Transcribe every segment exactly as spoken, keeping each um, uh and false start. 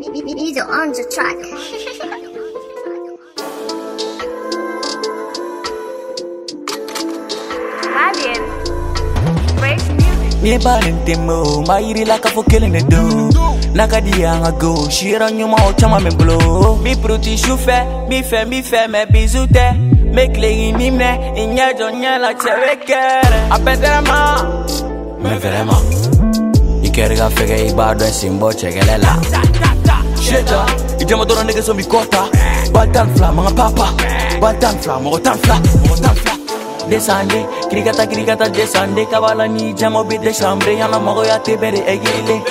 Needle on the track. Alien. Great music. Me balente mo, ma iri la kafo killing the do. Nakadia nga go, shira nyuma o chama me blow. Mi pruti choufe, mi fe mi fe me bizute. Me klegi nimne, inya jonya la chevekere. Apedema, me verema. Ikerga fege ibado e simbo chegelela. Sheta, ijama dora nigga so mi kota. Baltan fla, mga papa. Baltan fla, mga tan fla, mga tan fla. Descende, krigata krigata descende. Kabala ni jamo bi de chambre. Yana mago ya tebere egile.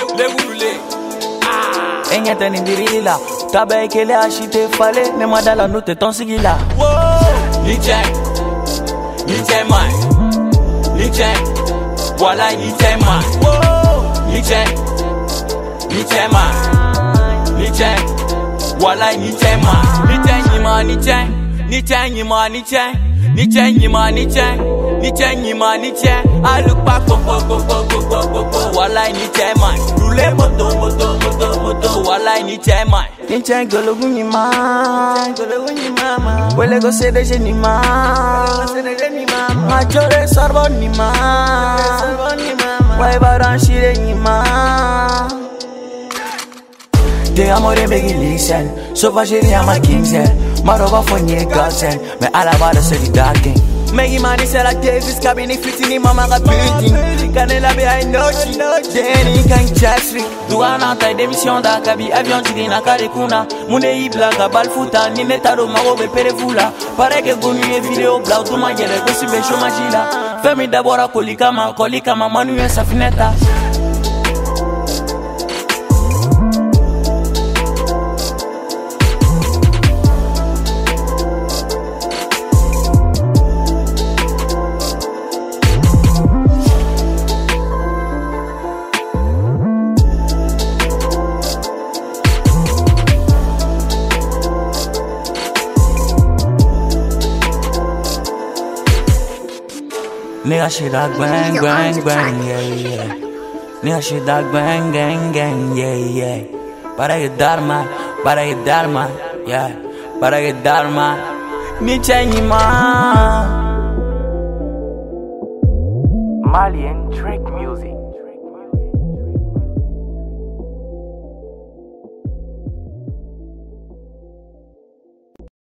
Enyata ni dirila. Tabe ekele ashite fale. Ne madala note ton sigila. Ni check, ni check man, ni check. Wala ni check man. Ni check, ni check man, ni check. Wala ni check man. Ni check ni man, ni check, ni check ni man, ni check. Ni check ni man, ni check, ni check ni man, ni check. I look back, go go go go go go go go. Wala ni check man. Roule moto moto moto moto. Wala ni check man. Ni check gologu ni man, gologu ni mama. Wele go se deje ni man, se deje ni mama. Majore sarbo ni man, sarbo ni mama. Wai baran shire ni man. De amore begi listen, sauvagerie ma kingsen. Maroba fonye gosen, me alaba de city darking. Megi mani se la Davis, cabine fitini mama ga building. Canela be I know she, Danny kan chasri. Douana ta démission da kabi avion tiri na kare kuna. Mune ibla ga balfuta, ni netaro mago be perevula. Pare que gonu e video blau tu magere go si be chomagila. Femi dabora kolika ma kolika ma manu e safineta. Nigga shit that bang bang bang yeah yeah. Nigga shit that bang gang gang yeah yeah. Para ayudar man, para ayudar man, yeah. Para ayudar man. Ni changi man. Malian Trick Music.